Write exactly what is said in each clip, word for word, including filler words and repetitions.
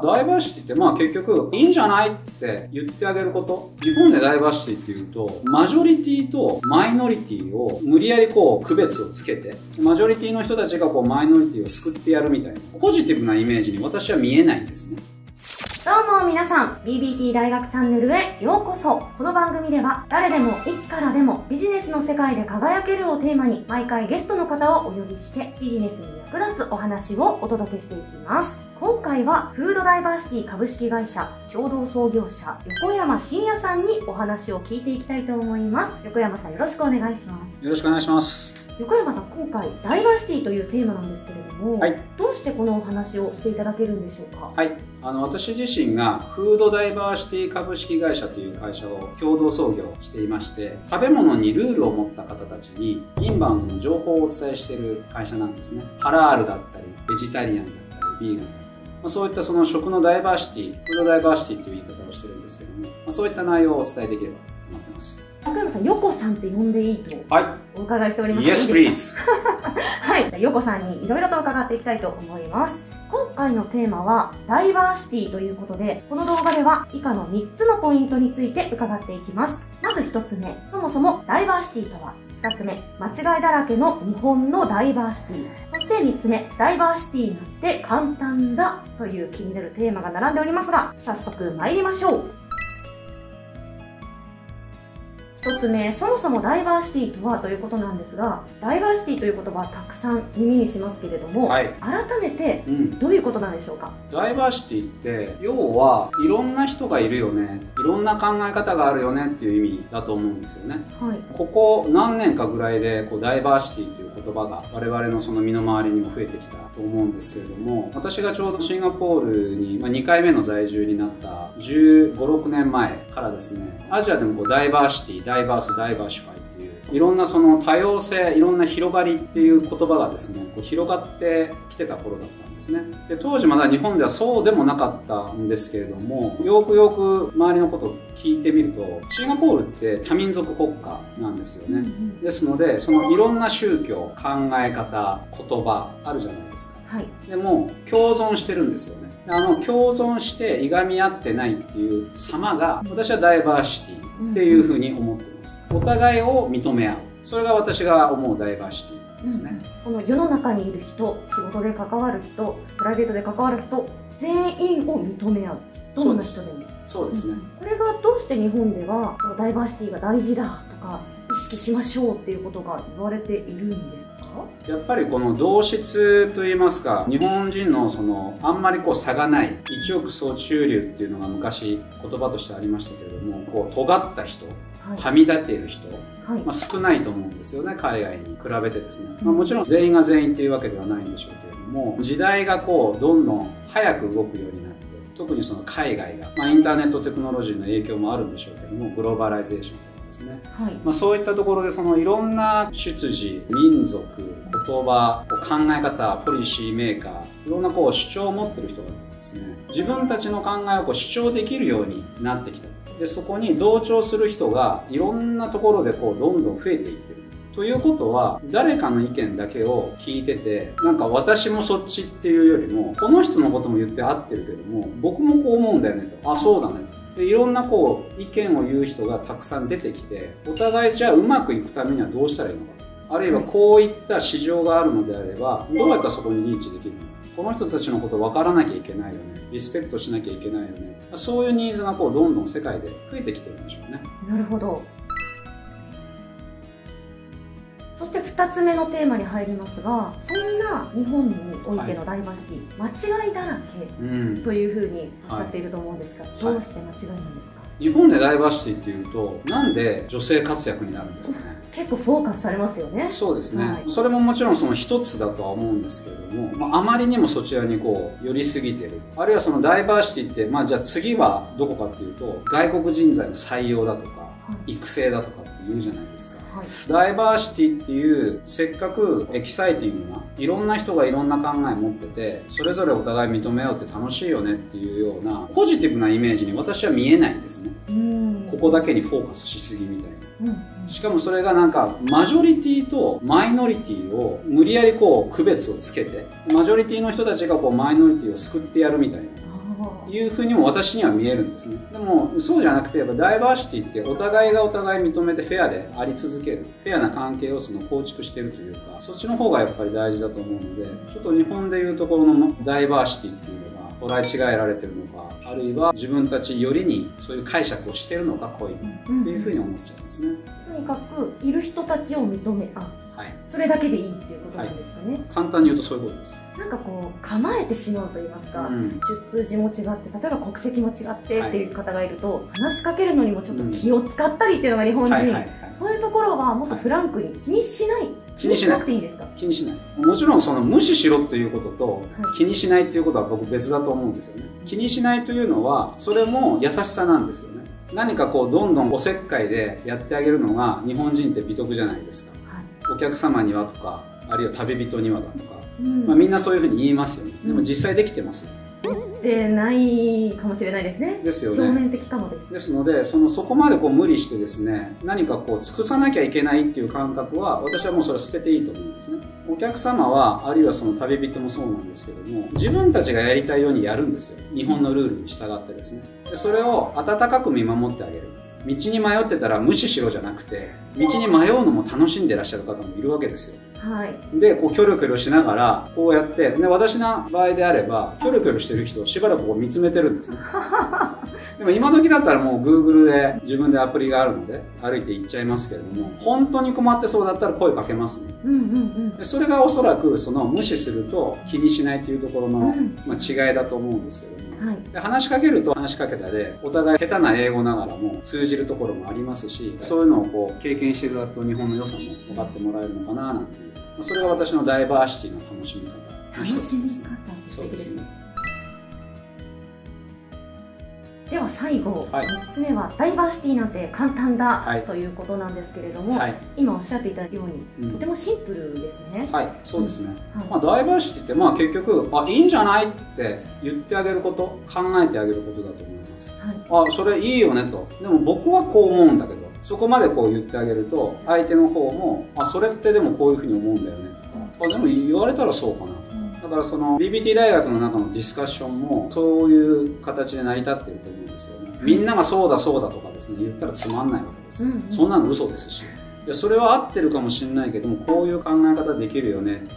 ダイバーシティってまあ結局いいんじゃないって言ってあげること。日本でダイバーシティっていうと、マジョリティとマイノリティを無理やりこう区別をつけて、マジョリティの人たちがこうマイノリティを救ってやるみたいな、ポジティブなイメージに私は見えないんですね。 どうも皆さん、ビービーティー 大学チャンネルへようこそ。この番組では誰でもいつからでもビジネスの世界で輝けるをテーマに毎回ゲストの方をお呼びしてビジネスに役立つお話をお届けしていきます。今回はフードダイバーシティ株式会社共同創業者横山真也さんにお話を聞いていきたいと思います。横山さんよろしくお願いします。 よろしくお願いします。 横山さん、今回ダイバーシティというテーマなんですけれども、はい、どうしてこのお話をしていただけるんでしょうか。 はい、あの私自身がフードダイバーシティ株式会社という会社を共同創業していまして、食べ物にルールを持った方たちにインバウンドの情報をお伝えしている会社なんですね。ハラールだったりベジタリアンだったりビーガンだったり、まあ、そういったその食のダイバーシティ、フードダイバーシティという言い方をしてるんですけども、まあ、そういった内容をお伝えできればと思ってます。 横山さん、横さんって呼んでいいとお伺いしております。 Yes, please. はい、横さんにいろいろと伺っていきたいと思います。今回のテーマはダイバーシティということで、この動画では以下のみっつのポイントについて伺っていきます。まずひとつめ、そもそもダイバーシティとは。ふたつめ、間違いだらけの日本のダイバーシティ。そしてみっつめ、ダイバーシティなんて簡単だという気になるテーマが並んでおりますが、早速参りましょう。一つ目、そもそもダイバーシティとはということなんですが、ダイバーシティという言葉はたくさん耳にしますけれども、はい、改めてどういうことなんでしょうか。 うん、ダイバーシティって要はいろんな人がいるよね、いろんな考え方があるよねっていう意味だと思うんですよね。はい、ここ何年かぐらいでこうダイバーシティという言葉が我々のその身の回りにも増えてきたと思うんですけれども、私がちょうどシンガポールににかいめの在住になったじゅうご、ろくねんまえからですね、アジアでもこうダイバーシティ、ダイバース、ダイバーシファイっていういろんなその多様性、いろんな広がりっていう言葉がですね、こう広がってきてた頃だったんですね。で、当時まだ日本ではそうでもなかったんですけれども、よくよく周りのことを聞いてみると、シンガポールって多民族国家なんですよね。うんうん、ですので、そのいろんな宗教、考え方、言葉あるじゃないですか。はい、でも共存してるんですよね。あの共存していがみ合ってないっていう様が、私はダイバーシティっていうふうに思ってます。お互いを認め合う、それが私が思うダイバーシティですね。 うん、この世の中にいる人、仕事で関わる人、プライベートで関わる人、全員を認め合う。どんな人でも。 そうですね。 これがどうして日本ではこのダイバーシティが大事だとか意識しましょうっていうことが言われているんですか？ やっぱりこの同質といいますか、日本人のそのあんまりこう差がない一億総中流っていうのが昔言葉としてありましたけれども、こう尖った人、はい、はみ出ている人、はい、まあ少ないと思うんですよね、海外に比べてですね。まあ、もちろん全員が全員っていうわけではないんでしょうけれども、時代がこうどんどん早く動くようになって、特にその海外が、まあ、インターネットテクノロジーの影響もあるんでしょうけども、グローバライゼーションとかですね、はい、まあそういったところでそのいろんな出自、民族、言葉、考え方、ポリシーメーカー、いろんなこう主張を持っている人がですね、自分たちの考えをこう主張できるようになってきた。で、そこに同調する人がいろんなところでこうどんどん増えていってる。ということは、誰かの意見だけを聞いてて、なんか私もそっちっていうよりも、この人のことも言って合ってるけども、僕もこう思うんだよねと。あ、そうだねと。で、いろんなこう意見を言う人がたくさん出てきて、お互いじゃあうまくいくためにはどうしたらいいのか。あるいはこういった市場があるのであれば、どうやったらそこにリーチできるのか。この人たちのこと分からなきゃいけないよね。リスペクトしなきゃいけないよね。そういうニーズがこうどんどん世界で増えてきてるんでしょうね。 なるほど。そしてふたつめのテーマに入りますが、そんな日本においてのダイバーシティ、はい、間違いだらけというふうにおっしゃっていると思うんですが、はい、どうして間違いなんですか？ 日本でダイバーシティっていうと、なんで女性活躍になるんですかね。 結構フォーカスされますよね。 そうですね、はい、それももちろんその一つだとは思うんですけれども、まあ、あまりにもそちらにこう寄りすぎてる。あるいはそのダイバーシティって、まあ、じゃあ次はどこかっていうと、外国人材の採用だとか、はい、育成だとかって言うじゃないですか。はい、ダイバーシティっていうせっかくエキサイティングないろんな人がいろんな考え持ってて、それぞれお互い認め合うって楽しいよねっていうようなポジティブなイメージに私は見えないんですね。ここだけにフォーカスしすぎみたいな。うん、しかもそれがなんかマジョリティとマイノリティを無理やりこう区別をつけて、マジョリティの人たちがこうマイノリティを救ってやるみたいな。 いうふうにも私には見えるんですね。でもそうじゃなくて、やっぱダイバーシティってお互いがお互い認めてフェアであり続ける、フェアな関係をその構築しているというか、そっちの方がやっぱり大事だと思うので、ちょっと日本でいうところのダイバーシティっていうのが捉え違えられてるのか、あるいは自分たちよりにそういう解釈をしてるのか、こういうっていうふうに思っちゃうんですね。 とにかくいる人たちを認め合う、はい、それだけでいいっていうことなんですかね。はい、 簡単に言うとそういうことです。 なんかこう構えてしまうと言いますか、うん、出自も違って、例えば国籍も違ってっていう方がいると、はい、話しかけるのにもちょっと気を使ったりっていうのが日本人、そういうところはもっとフランクに気にしない、はい、気にしなくていいんですか？ 気にしない。もちろんその無視しろっていうことと、はい、気にしないっていうことは僕別だと思うんですよね。気にしないというのはそれも優しさなんですよね。何かこうどんどんおせっかいでやってあげるのが日本人って美徳じゃないですか。はい、お客様にはとか、あるいは旅人にはだとか、うん、まあみんなそういうふうに言いますよね。でも実際できてますよ。 できてないかもしれないですね。 ですよね。 表面的かもです。 ですので、そのそこまでこう無理してですね、何かこう尽くさなきゃいけないっていう感覚は、私はもうそれ捨てていいと思うんですね。お客様は、あるいはその旅人もそうなんですけども、自分たちがやりたいようにやるんですよ。日本のルールに従ってですね。でそれを温かく見守ってあげる。道に迷ってたら無視しろじゃなくて、道に迷うのも楽しんでらっしゃる方もいるわけですよ。はい、でこうキョロキョロしながらこうやって、で私の場合であればキョロキョロしてる人をしばらくこう見つめてるんですね。でも今時だったらもう Google で自分でアプリがあるので歩いて行っちゃいますけれども、本当に困ってそうだったら声かけますね。でそれがおそらくその無視すると気にしないというところの、まあ、違いだと思うんですけども、はい、で話しかけると話しかけたでお互い下手な英語ながらも通じるところもありますし、そういうのをこう経験していただくと日本の良さも分かってもらえるのかななんていう、まあ、それが私のダイバーシティの楽しみ方の一つですね。そうですね。 では最後、はい、みっつめはダイバーシティなんて簡単だ、はい、ということなんですけれども、はい、今おっしゃっていたように、うん、とてもシンプルですね。はい、そうですね。うんはい、まあ、ダイバーシティってまあ結局あいいんじゃないって言ってあげること、考えてあげることだと思います。はい、あそれいいよねと。でも僕はこう思うんだけど、そこまでこう言ってあげると相手の方もあそれってでもこういうふうに思うんだよねとか、あでも言われたらそうかなと。だからその ビービーティー 大学の中のディスカッションもそういう形で成り立っていると思うんですよね。みんながそうだそうだとかですね言ったらつまんないわけですよ。うんうん、そんなの嘘ですし、いやそれは合ってるかもしれないけどもこういう考え方できるよねっていう、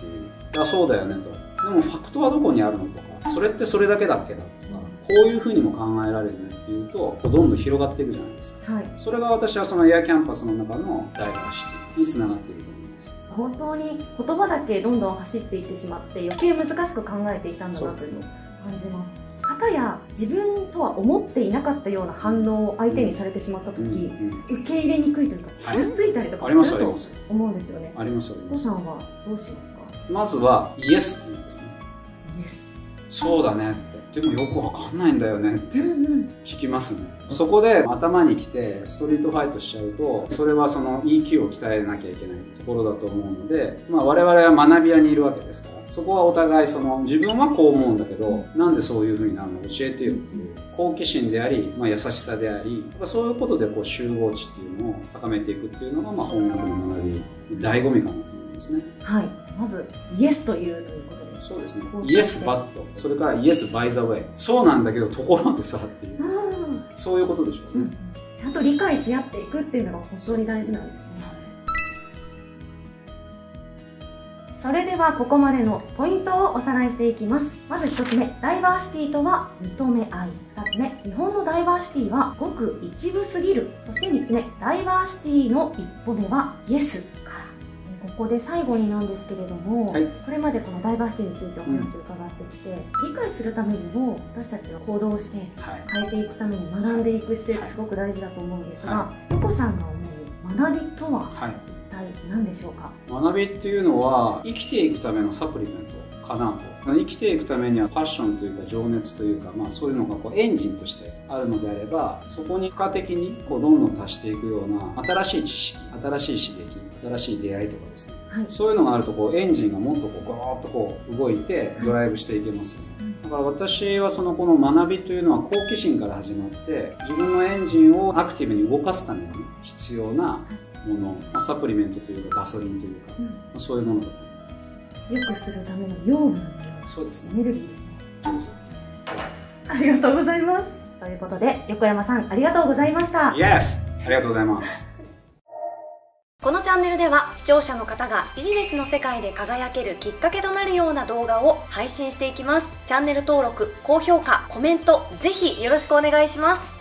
あそうだよねと。でもファクトはどこにあるのとか、それってそれだけだっけだとか、こういうふうにも考えられるねっていうとどんどん広がっていくじゃないですか。はい、それが私はそのエアキャンパスの中のダイバーシティにつながっていると思います。本当に言葉だけどんどん走っていってしまって余計難しく考えていたんだなというのを感じます。方や自分とは思っていなかったような反応を相手にされてしまった時、うんうん、受け入れにくいというか傷ついたりとかすると思うんですよね。ありますあります。お子さんはどうしますか？まずはイエスって言うんですね。イエス。そうだねって。でもよくわかんないんだよねって聞きますね。うんうん、そこで頭にきてストリートファイトしちゃうと、それはその イーキュー を鍛えなきゃいけないところだと思うので、まあ、我々は学び屋にいるわけですから、そこはお互いその自分はこう思うんだけど、なんでそういうふうになるの教えてよっていう好奇心であり、まあ、優しさであり、そういうことでこう集合値っていうのを高めていくっていうのが、まあ、本学の学び醍醐味かなと思いますね。はい、まずイエスというということで、そうですね。イエスバット、それからイエスバイザウェイ、そうなんだけどところでさっていう、そういうことでしょうね。ちゃんと理解し合っていくっていうのが本当に大事なんですね。それではここまでのポイントをおさらいしていきます。まずひとつめ、ダイバーシティとは認め合い。ふたつめ、日本のダイバーシティはごく一部すぎる。そしてみっつめ、ダイバーシティの一歩目はイエスから。ここで最後になんですけれども、はい、これまでこのダイバーシティについてお話を伺ってきて、うん、理解するためにも私たちは行動して変えていくために学んでいく姿勢ってすごく大事だと思うんですが、ヨコさんが思う学びとは、はい、何でしょうか？学びっていうのは生きていくためのサプリメントかなと。生きていくためにはパッションというか情熱というか、まあ、そういうのがこうエンジンとしてあるのであれば、そこに付加的にこうどんどん足していくような新しい知識、新しい刺激、新しい出会いとかですね、はい、そういうのがあるとこうエンジンがもっとこうゴーッとこう動いてドライブしていけますよね。だから私はそのこの学びというのは好奇心から始まって自分のエンジンをアクティブに動かすために必要なもの、まあ、サプリメントというかガソリンというか、うんまあ、そういうものだと思います。良くするための養分のような、そうですね、エネルギーですね。 ありがとうございます。ということで、横山さん、ありがとうございました。 Yes! ありがとうございます。 このチャンネルでは視聴者の方がビジネスの世界で輝けるきっかけとなるような動画を配信していきます。チャンネル登録、高評価、コメント、ぜひよろしくお願いします。